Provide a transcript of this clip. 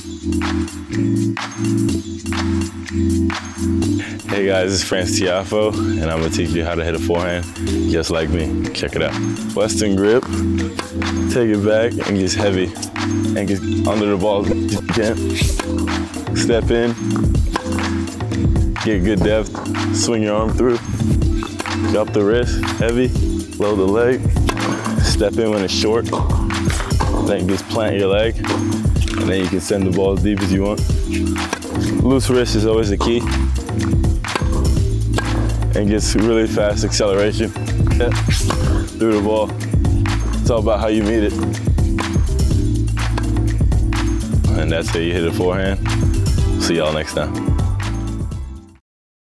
Hey guys, it's Tiafoe, and I'm gonna teach you how to hit a forehand just like me. Check it out. Western grip, take it back and get heavy and get under the ball if you can. Step in, get good depth, swing your arm through, drop the wrist, heavy, load the leg, step in when it's short, then just plant your leg, and then you can send the ball as deep as you want. Loose wrist is always the key, and gets really fast acceleration through the ball. It's all about how you meet it. And that's how you hit a forehand. See y'all next time.